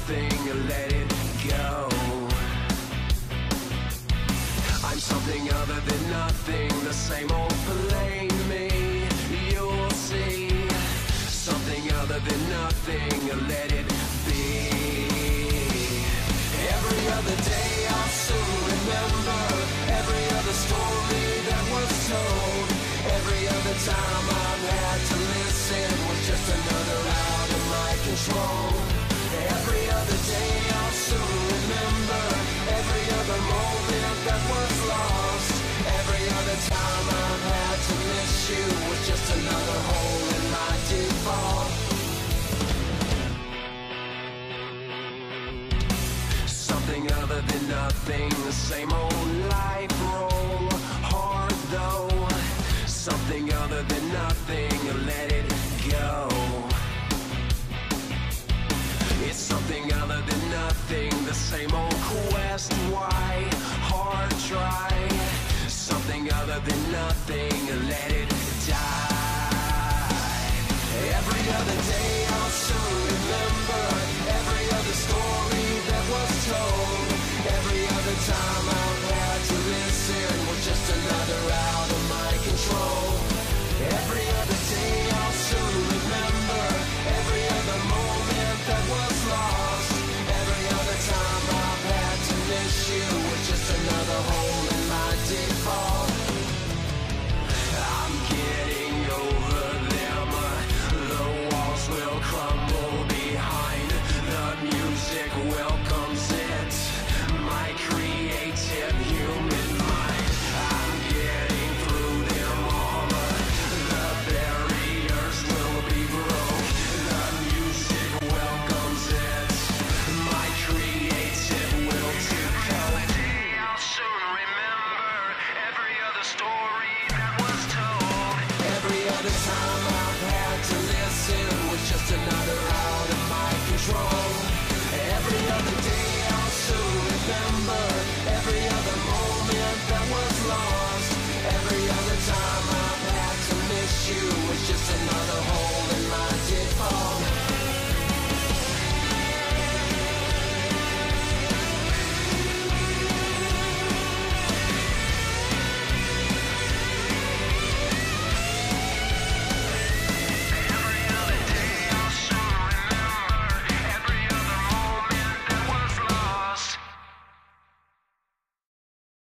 nothing, let it go. I'm something other than nothing, the same old plain me. You'll see, something other than nothing, let it be. Every other day I'll soon remember every other story that was told. Every other time I've had to listen was just another out of my control. Every other day I'll soon remember every other moment that was lost. Every other time I've had to miss you was just another hole in my default. Something other than nothing, the same old life roll hard though. Something other than nothing.